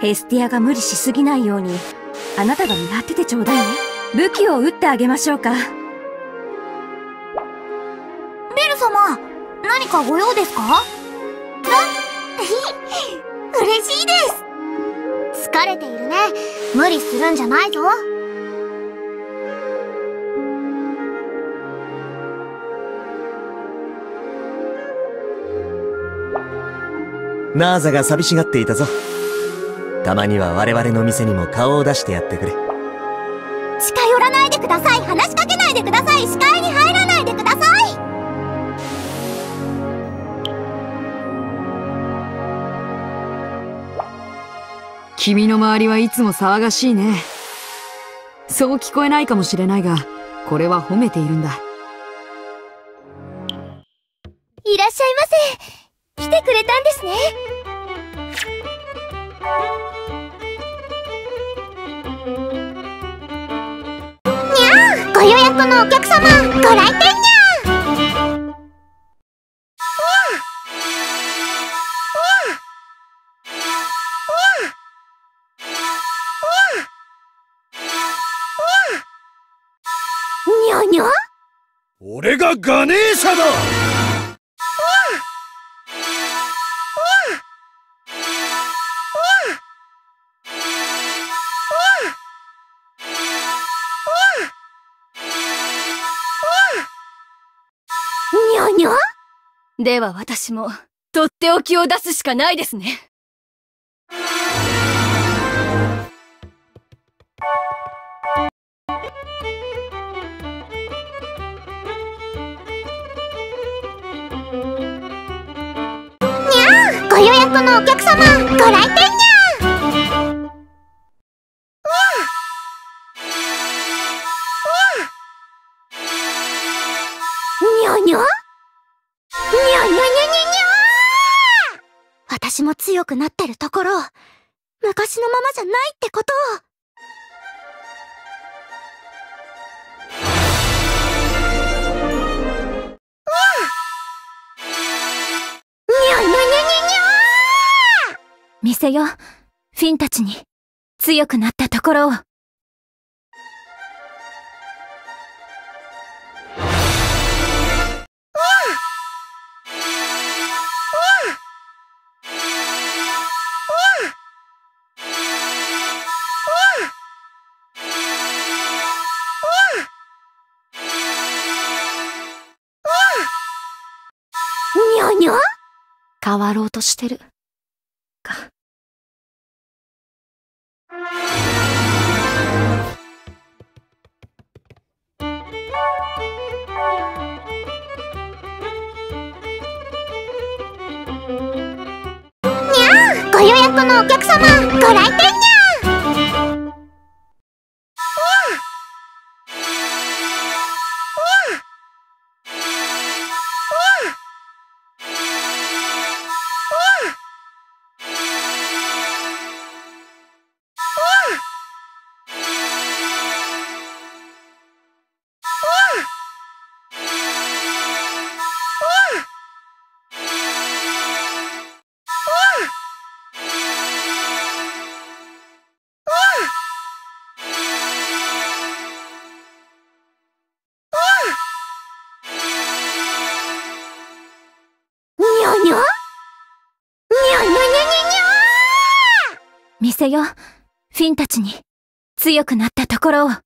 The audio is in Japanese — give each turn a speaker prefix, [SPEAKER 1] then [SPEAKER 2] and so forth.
[SPEAKER 1] ヘスティアが無理しすぎないように、あなたが見張っててちょうだいね。武器を撃ってあげましょうか。
[SPEAKER 2] ベル様、何かご用ですか？嬉しいです。疲れているね。無理するんじゃないぞ。
[SPEAKER 3] ナーザが寂しがっていたぞ。たまには我々の店にも顔を出してやってくれ。
[SPEAKER 2] 近寄らないでください。話しかけないでください。視界に入らないでください。
[SPEAKER 4] 君の周りはいつも騒がしいね。そう聞こえないかもしれないが、これは褒めているんだ。
[SPEAKER 2] いらっしゃいませ。来てくれたんですね。にゃあ、ご予約のお客様、ご来店にゃにゃにゃ。
[SPEAKER 5] 俺がガネーシャだ。
[SPEAKER 2] にゃにゃ。
[SPEAKER 1] では私も、とっておきを出すしかないですね。
[SPEAKER 2] ご予約のお客様、ご来店にゃ。にゃにゃにゃにゃにゃにゃにゃ。私も強くなってるところを、昔のままじゃないってことを。
[SPEAKER 1] 見せよ、フィンたちに強くなったところを。
[SPEAKER 2] にゃにゃ。
[SPEAKER 1] 変わろうとしてるか。
[SPEAKER 2] ご予約のお客様、ご来店にゃ。
[SPEAKER 1] 見せよ、フィンたちに強くなったところを。